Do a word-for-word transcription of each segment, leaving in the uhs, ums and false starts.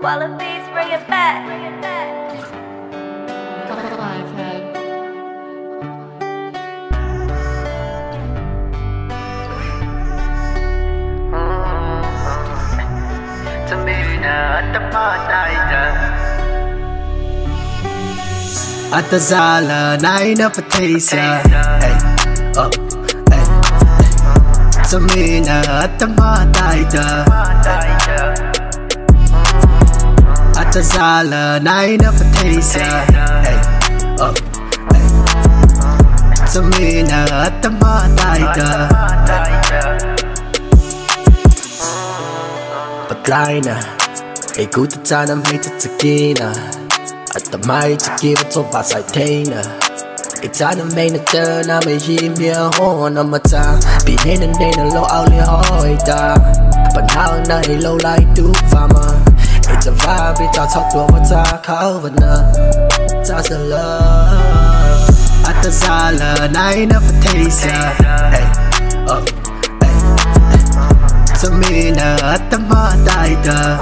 Wallabies, bring it back. Bring it back. To me now, at the part at the Zala, nine of a taste, hey, oh, hey, to me now, at the Mataita, at the Zala, nine of a taste, hey, oh, hey, to me now, at the Mataita, but liner, a good time I made it to Gina. At the might to give it to us, I taina. It's on the main turn, I'm a him here on a time. Be in and then a low only hoida. But now not a low like do farmer. It's a vibe, it's a talk to over talk over now. That's the love. At the Zala, nine of a taste, hey, oh, hey, hey. To me now, at the Mataita.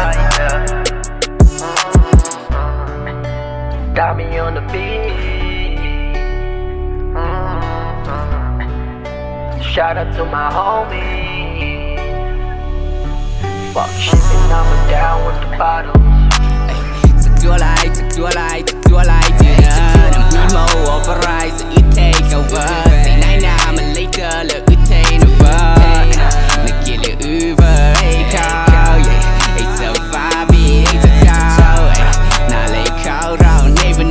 Got me on the beat. Mm-hmm. Shout out to my homie. Fuck shit, and I'm down with the bottles. Secure light, secure light, secure light. Yeah, I'm Nemo override, so it take over. Say nine, I'm a later, look, it take over. Make it look over, hey, call, yeah. It's a vibe, it's a call, now they call round.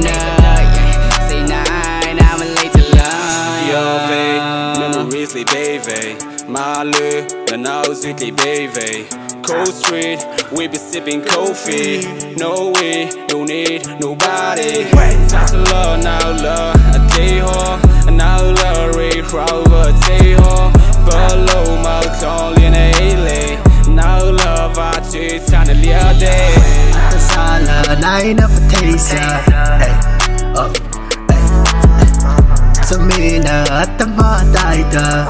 Baby, Malu, and now sweetly baby. Cold Street, we be sipping coffee. No way, no need, nobody. That's a love, now love, a day home. And now love, Ray Crower, day home. Below my call in a lay. Now love, I chase on a little day. At the Zala, nine of a taste, hey, oh, hey, hey. To me now, at the Mataita.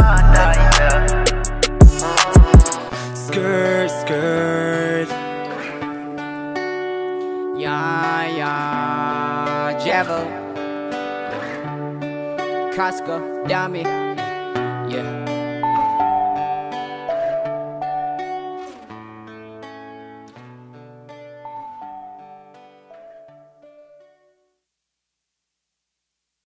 Skirt, skirt. Yeah, yeah, Java, Costco, dummy, yeah.